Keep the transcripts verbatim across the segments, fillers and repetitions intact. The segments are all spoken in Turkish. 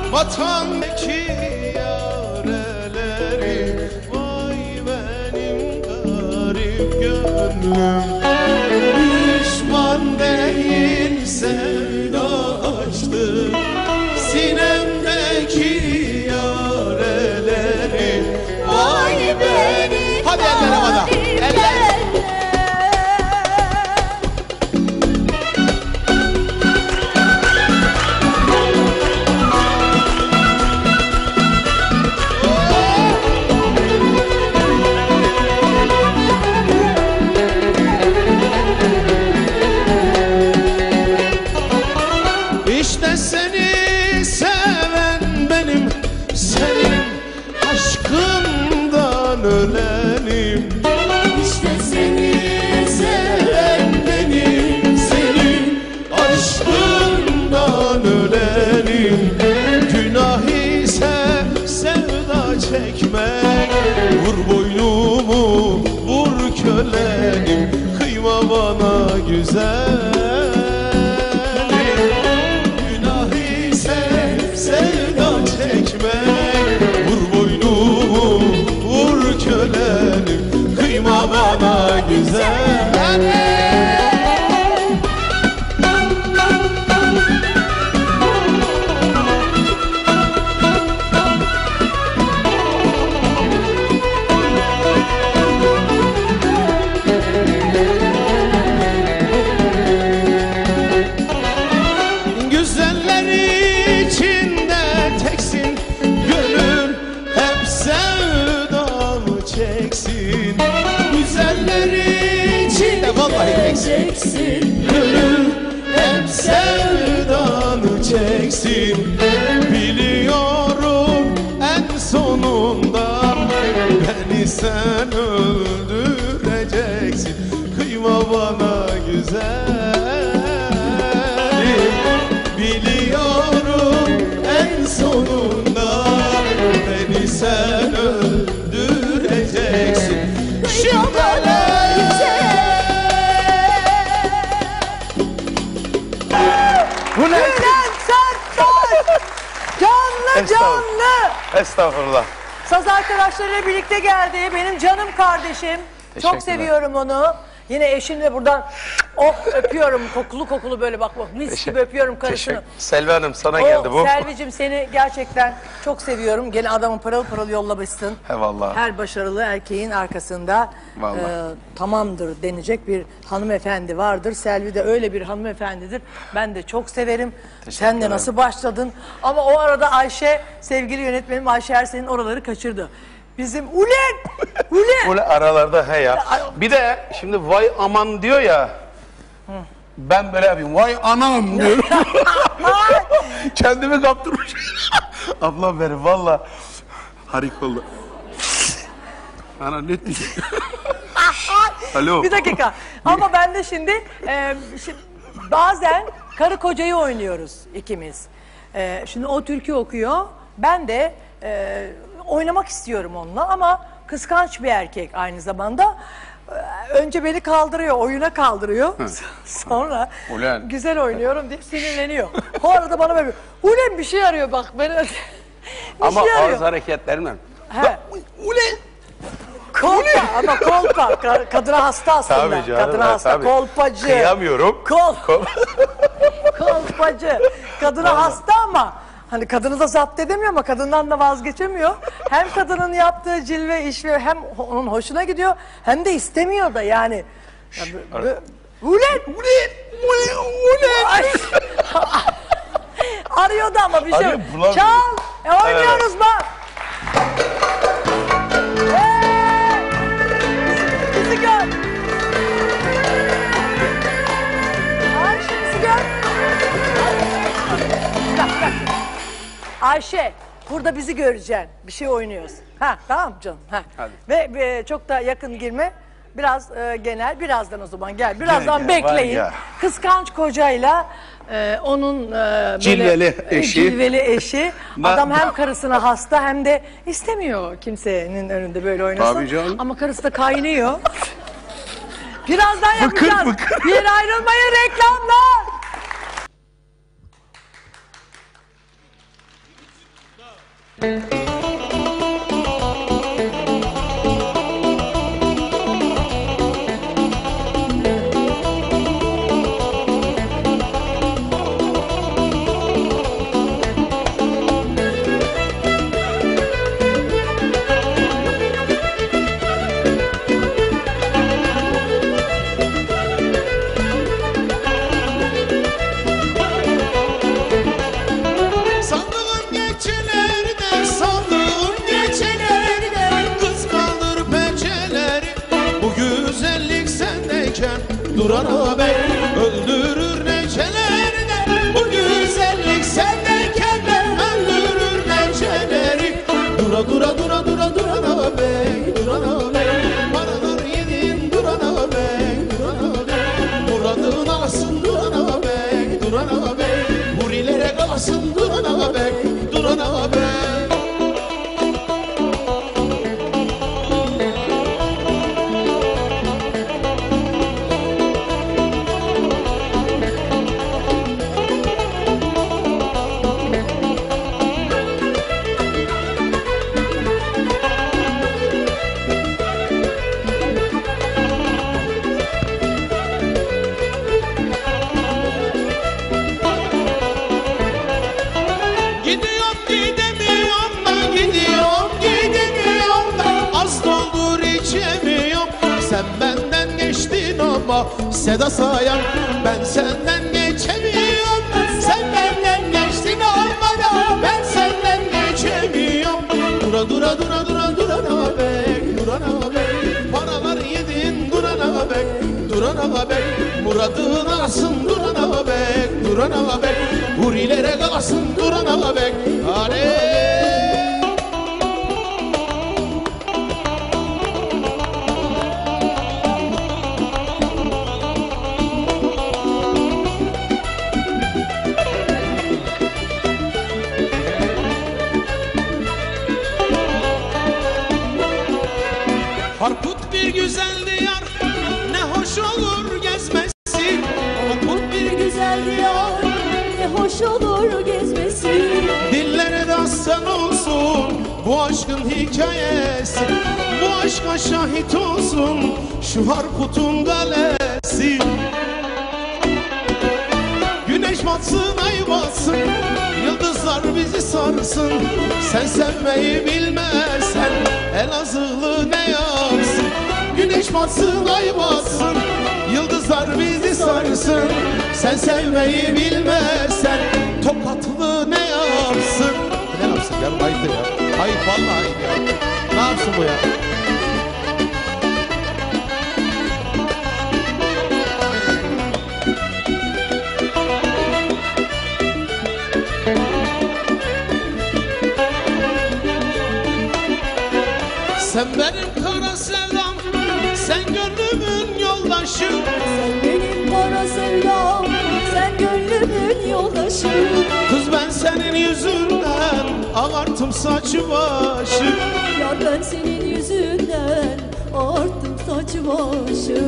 Vatandaki yareleri, vay benim garip gönlüm. Düşman değil sevda açtı sinemdeki yareleri, vay benim. Hadi eller havada, eller. İşte seni seven benim, senin aşkından ölenim. İşte seni seven benim, senin aşkından ölenim. Günah ise sevda çekmek, vur boynumu vur kölenim. Kıyma bana güzel, sevda çekmek, vur boynumu vur kölenim. Kıyma bana güzel. Çeksin, gönül hep sevdanı çeksin. Biliyorum en sonunda beni sen öldüreceksin. Kıyma bana güzelim, biliyorum en sonunda beni sen öldüreceksin. Şimdi Bülent Serttaş! Canlı canlı! Estağfurullah. Saz arkadaşlarıyla birlikte geldi. Benim canım kardeşim. Çok seviyorum onu. Yine eşimle buradan oh öpüyorum. Kokulu kokulu böyle bak bak. Mis gibi öpüyorum karısını. Selvi Hanım sana o, geldi bu. Selvicim seni gerçekten çok seviyorum. Gene adamı pırıl pırıl yollamışsın. Eyvallah. Her başarılı erkeğin arkasında e, tamamdır denecek bir hanımefendi vardır. Selvi de öyle bir hanımefendidir. Ben de çok severim. Sen de nasıl başladın? Ama o arada Ayşe, sevgili yönetmenim Ayşe Ersen'in oraları kaçırdı. Bizim ulen, ulen. Ulen aralarda he ya. Bir de şimdi vay aman diyor ya. Hı. Ben böyle yapayım. Vay anam diyorum. Kendimi kaptırmış. Ablam benim valla harika oldu. Ana ne diyeyim? Alo. Bir dakika. Ama ben de şimdi, e, şimdi bazen karı kocayı oynuyoruz ikimiz. E, şimdi o türkü okuyor. Ben de e, oynamak istiyorum onunla ama kıskanç bir erkek aynı zamanda. Önce beni kaldırıyor, oyuna kaldırıyor. Sonra Ulen. Güzel oynuyorum diye sinirleniyor. O arada bana böyle, Ulen bir şey arıyor bak. Beni, ama şey ağız hareketlerimle. Ulen. Kolpa ama kolpa. Kadına hasta aslında. Tabii canım, Kadına hasta. Tabii. Kolpacı. Kıyamıyorum. Kol. Kolpacı. Kadına vallahi hasta ama hani kadını da zapt edemiyor ama kadından da vazgeçemiyor. Hem kadının yaptığı cilve işve hem onun hoşuna gidiyor hem de istemiyor da yani. Ulen! Ulen! Ulen! Arıyordu ama bir şey. Çal! E, oynuyoruz evet. Bak! Hey! Bizi, bizi gör! Ayşe bizi gör! Bak bak! Ayşe, burada bizi göreceksin. Bir şey oynuyoruz. Ha, tamam canım. Ha. Ve, ve çok da yakın girme. Biraz e, genel. Birazdan o zaman gel. Birazdan gel, gel, bekleyin. Kıskanç kocayla e, onun e, böyle, cilveli eşi. Cilveli eşi. Adam hem karısına hasta hem de istemiyor kimsenin önünde böyle oynasın. Ama karısı da kaynıyor. Birazdan yapacağız. Bıkır, bıkır. Bir yere ayrılmayın, reklamlar. Durana bey öldürür neçelerine, bu güzellik sendeyken öldürür neçeleri. Dura dura dura dura durana bey, durana bey, paralar yedin durana bey, durana bey, muradın alasın durana bey, durana bey, hurilere kalasın durana bey, durana bey. Seda Sayan, ben senden geçemiyorum. Sen benden geçtin ama da ben senden geçemiyorum. Dura dura dura dura durana bey, durana bey, paralar yedin durana bey, durana bey, muradın alasın durana bey, durana bey, hurilere kalasın durana bey. Hadi. Harput bir güzel diyar, ne hoş olur gezmesi. Harput bir güzel diyar, ne hoş olur gezmesi. Dillere dastan olsun bu aşkın hikayesi. Bu aşka şahit olsun şu Harput'un galesi. Güneş batsın ay batsın, yıldızlar bizi sarsın. Sen sevmeyi bilmezsen Elazığlı ne yapsın? Güneş batsın ay batsın, yıldızlar bizi sarsın. Sen sevmeyi bilmezsen Tokatlı ne yapsın? Ne yapsın ya? Ayıp ya. Ayıp vallahi ayıp ya. Ne yapsın bu ya? Sen benim kara sevdam, sen gönlümün yoldaşı. Sen benim kara sevdam, sen gönlümün yoldaşı. Kız ben senin yüzünden ağarttım saçı başı. Ya ben senin yüzünden arttım saçı başı.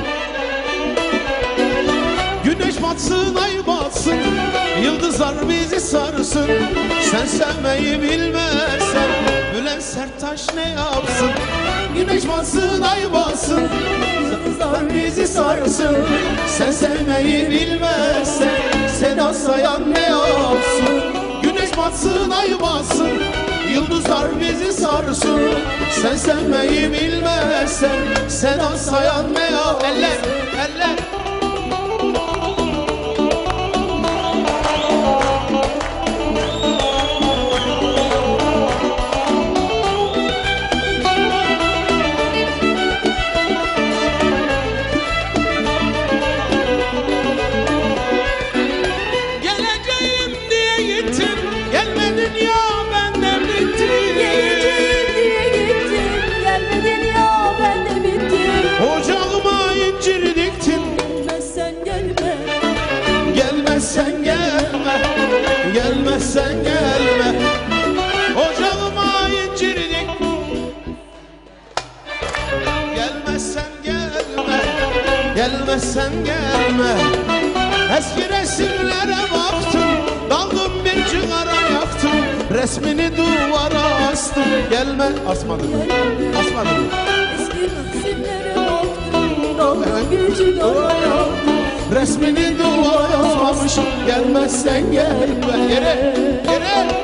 Güneş batsın ay batsın, yıldızlar bizi sarsın. Sen sevmeyi bilmezsen Bülent Serttaş ne yapsın? Güneş batsın ay batsın, yıldızlar bizi sarsın. Sen sevmeyi bilmezsen Seda Sayan ne yapsın? Güneş batsın ay batsın, yıldızlar bizi sarsın. Sen sevmeyi bilmezsen Seda Sayan ne yapsın? Eller, eller. Gelmezsen gelme, gelmezsen gelme. Ocağıma incir dik. Gelmezsen gelme, gelmezsen gelme. Eski resimlere baktım, daldım bir cigara yaktım. resmini duvara astım. Gelme, asmadım. Asmadım. Eski resimlere baktım, dalga gücü araya. Resmini duvara asmamışım. Gelmezsen gelme. Yere, yere.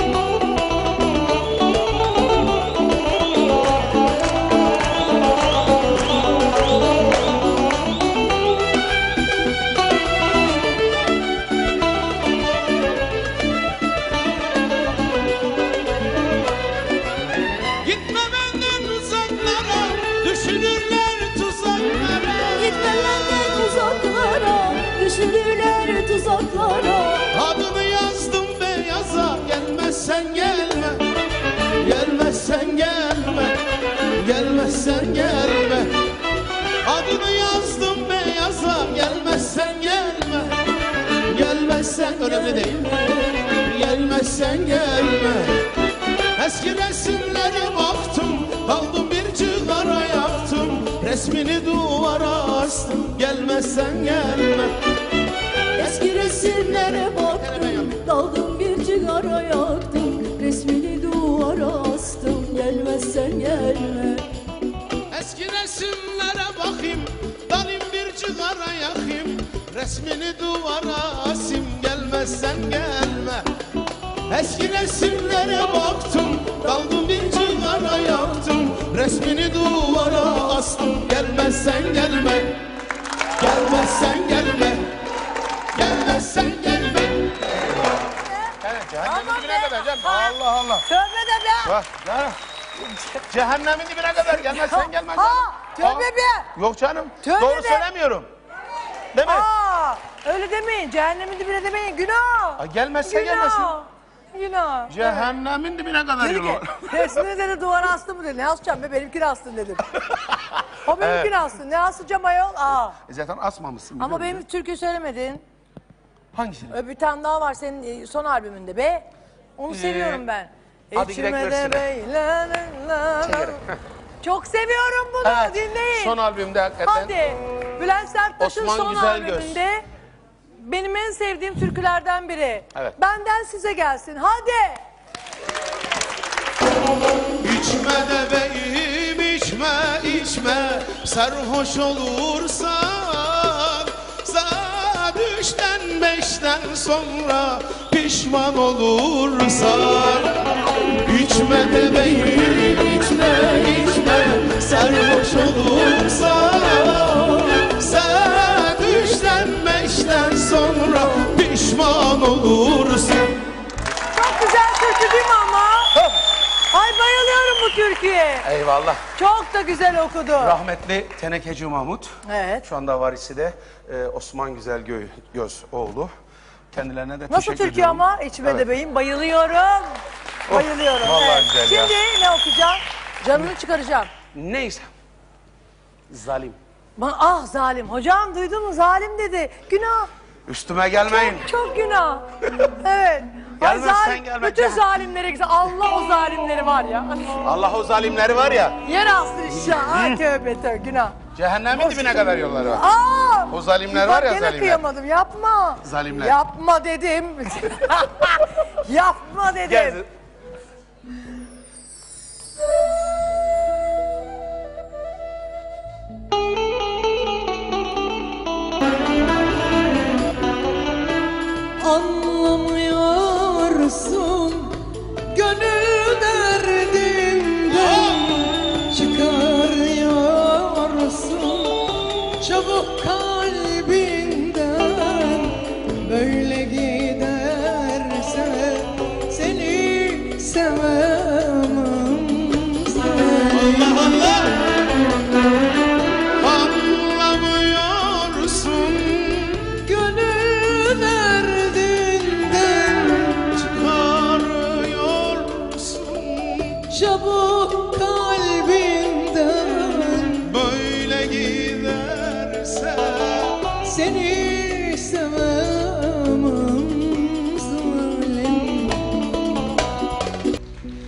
Düşürürler tuzaklara. Adını yazdım beyaza. Gelmezsen gelme. Gelmezsen gelme. Gelmezsen gelme. Adını yazdım beyaza. Gelmezsen gelme. Gelmezsen önemli değil. Gelmezsen gelme. Eski resimlere baktım. Aldım bir cigara yaktım. Resmini duvara astım. Gelmezsen gelme. Eski resimlere baktım, daldım bir cigara yaktım. Resmini duvara astım, gelmezsen gelme. Eski resimlere bakayım, dalayım bir cigara yakayım. Resmini duvara asayım, gelmezsen gelme. Eski resimlere baktım, daldım bir cigara yaktım. Resmini duvara astım, gelmezsen gelme. Gelmezsen gelme. Gelmezsen gelme. Evet, cehennemin dibine kadar canım. Allah Allah. Tövbe de be. Bak, ya. Cehennemin dibine kadar gelmezsen gelmez. Ha, canım. tövbe Aa, be. Yok canım. Tövbe Doğru be. söylemiyorum. Değil mi? Aa, öyle demeyin. Cehennemin dibine demeyin. Günah. Aa, gelmezse Günah. gelmesin. Günah. Cehennemin dibine kadar Dedi yolu ki, var. resmini dedi duvara astım mı dedi. Ne asacağım be, benimkini astın dedim. O benimkini astın. Ne asacağım ayol? Aa. E zaten asmamışsın. Ama biliyorum benim türkü söylemedin. Hangisini? Ö, Bir tane daha var senin e, son albümünde be. Onu Ee, seviyorum ben. hadi gidelim İçime de versine. beyler- Çekerim. Çok seviyorum bunu, Evet, dinleyin. son albümde hakikaten. Hadi. Bülent Serttaş'ın Osman son Güzelgöz. albümünde benim en sevdiğim türkülerden biri. Evet. Benden size gelsin. Hadi. İçme de beyim içme içme. Sarhoş olursan saat üçten beşten sonra pişman olursan. İçme de beyim içme içme. Sarhoş olursan saat üçten beşten sonra pişman olursun. Çok güzel türkü değil mi ama? Ay bayılıyorum bu türküye. Eyvallah. Çok da güzel okudu. Rahmetli Tenekeci Mahmut. Evet. Şu anda varisi de e, Osman Güzelgöz Göz oğlu. Kendilerine de Nasıl teşekkür türkü ediyorum. ama? İçime Evet. de beyim. Bayılıyorum. Bayılıyorum. vallahi güzel ya. Şimdi ne okuyacağım? Canını çıkaracağım. Neyse. Zalim. Ba- Ah zalim. Hocam duydun mu? Zalim dedi. Günah. Üstüme gelmeyin. Çok günah. Evet. Ay, Gelmezsen zalim- gelme, Bütün gel. zalimlere güzel. Allah o zalimleri var ya. Allah o zalimleri var ya, Yer astır inşallah. Ay tövbe tövbe günah. cehennemin dibine kadar yolları var. Aa! O zalimler Bak var ya, gene zalimler. kıyamadım. Yapma. Zalimler. Yapma dedim. Yapma dedim. Gel. Anlamıyorsun gönül derdimden, çıkarıyorsun çabuk kalbinden. Böyle giderse seni sevemem. Allah Allah! Anlamıyorsun Gönül derdinden çıkarıyorsun çabuk kalbinden. böyle giderse Seni sevemem zalim.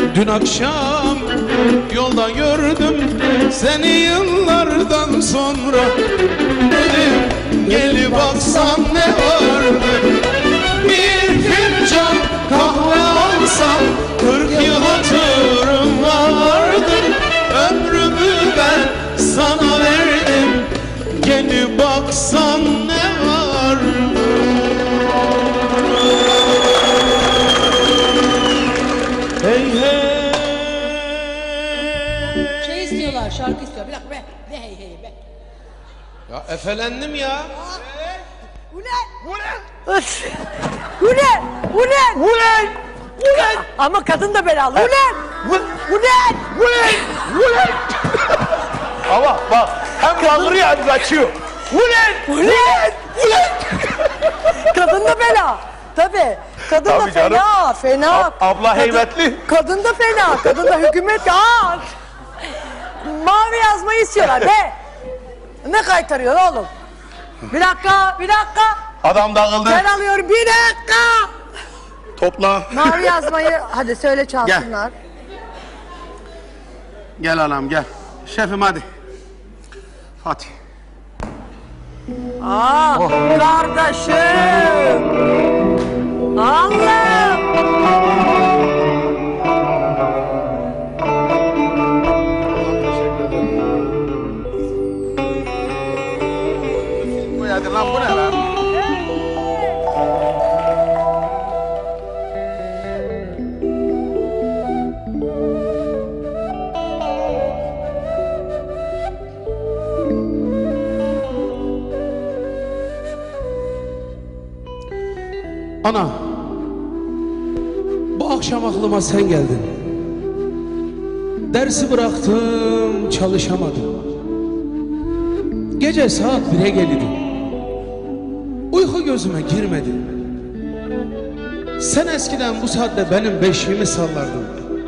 Dün akşam yolda gördüm seni yıllardan sonra. Dedim gelip baksan ne vardı? Bir fincan kahve alsam kırk yıl hatırım vardı. Ömrümü ben sana verdim, gelip baksan ne vardı? Hey hey. Şey istiyorlar, şarkı istiyor. Bir dakika be. Ne hey hey be. Ya efelendim ya. Ulan! Ulan! Ulan! Ulan! Ulan! Ulan! Ama kadın da belalı. Ulan! Ulan! Ulan! Ulan! Ama bak hem bağırıyor hem kaçıyor. Ulan! Ulan! Ulan! Kadın da bela. Tabii. Kadın Tabii da fena, canım. fena. Ab- abla Kadın- heybetli. Kadın da fena, kadın da hükümet. Aa! Mavi yazmayı istiyorlar be. Ne kaytarıyor oğlum? Bir dakika, bir dakika. Adam dağıldı. Ben alıyorum, bir dakika. Topla. Mavi yazmayı, hadi söyle çalsınlar. Gel anam gel. Şefim hadi. Fatih. Aa, kardeşim. Allah. Bu nedir lan, bu ne lan? Ana, bu akşam aklıma sen geldin. Dersi bıraktım, çalışamadım. Gece saat bire geldi. Uyku gözüme girmedi. Sen eskiden bu saatte benim beşiğimi sallardın.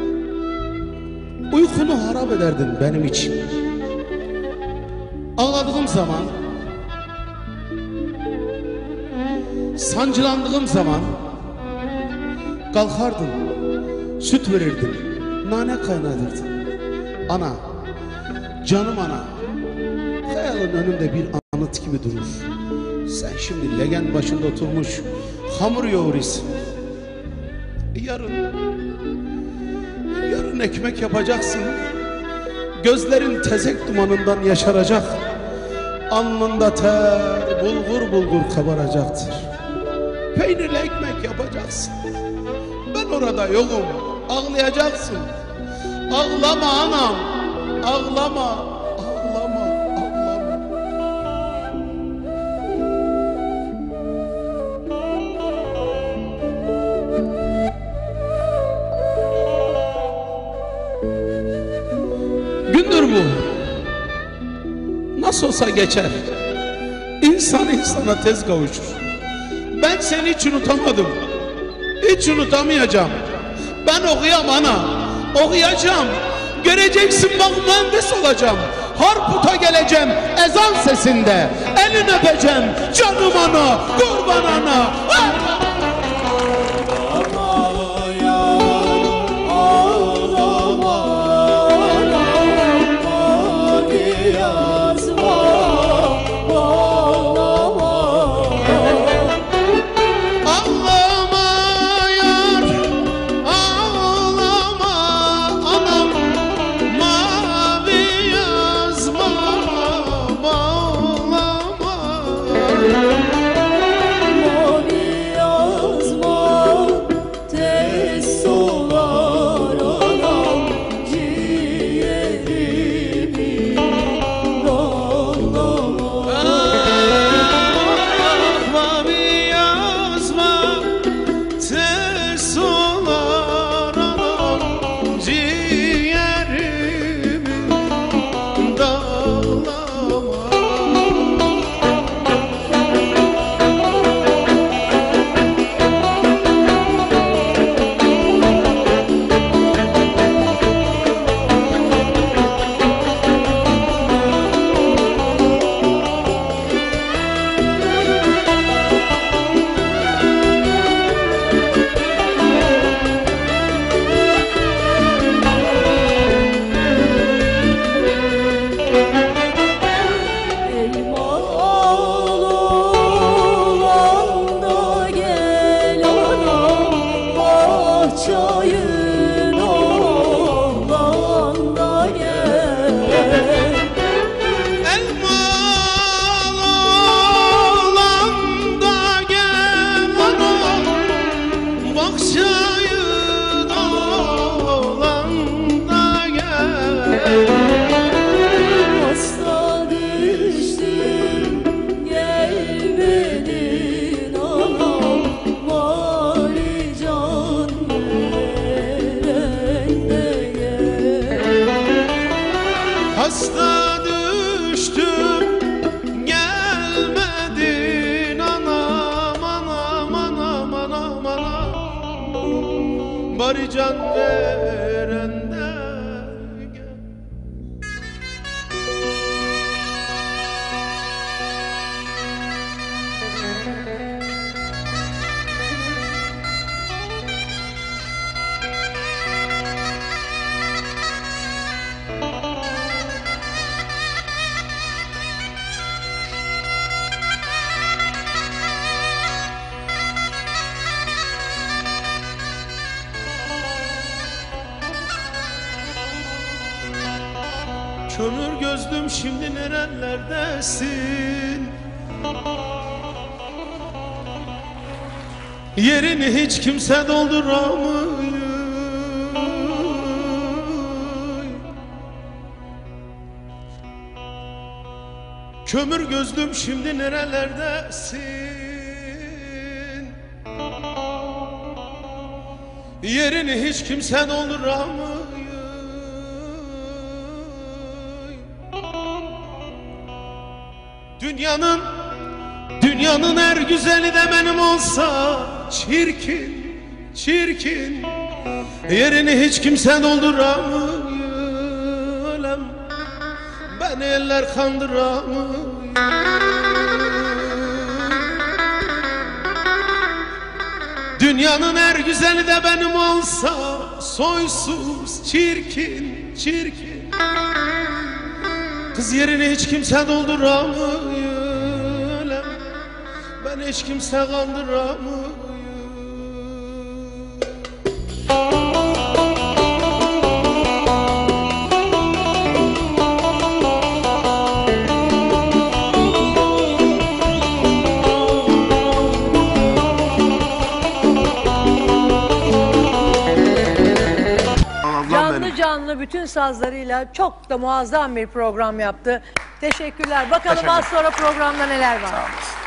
Uykunu harap ederdin benim için. Ağladığım zaman, sancılandığım zaman kalkardın, süt verirdin, nane kaynatırdın. Ana, canım ana, hayalin önünde bir anıt gibi durur. Sen şimdi legen başında oturmuş hamur yoğuruyorsun. Yarın, yarın ekmek yapacaksın. Gözlerin tezek dumanından yaşaracak. Alnında ter bulgur bulgur kabaracaktır. Peynirli ekmek yapacaksın. Ben orada yokum. Ağlayacaksın. Ağlama anam. Ağlama. Ağlama. Ağlama. Gündür bu. Nasıl olsa geçer. İnsan insana tez kavuşur. Ben seni hiç unutamadım. Hiç unutamayacağım. Ben okuyam ana. Okuyacağım. Göreceksin bak mühendis olacağım. Harput'a geleceğim ezan sesinde. Elini öpeceğim canım ana. Kurban ana. Hasta düştüm gelmedin anam, bari can veren de gel. Hasta düştüm gelmedin anam anam anam anam anam, bari can veren de gel. Kömür gözlüm şimdi nerelerdesin? Yerini hiç kimse dolduramıyor. Kömür gözlüm şimdi nerelerdesin? Yerini hiç kimse dolduramıyor. Dünyanın, dünyanın her güzeli de benim olsa çirkin, çirkin, yerini hiç kimse dolduramıyor. Ölem, beni eller kandıramıyor. Dünyanın her güzeli de benim olsa soysuz, çirkin, çirkin, kız yerini hiç kimse dolduramıyor. Ben hiç kimse kandıramıyor. Canlı canlı bütün sazlarıyla çok da muazzam bir program yaptı. Teşekkürler. Bakalım Teşekkür. az sonra programda neler var. Sağ olasın.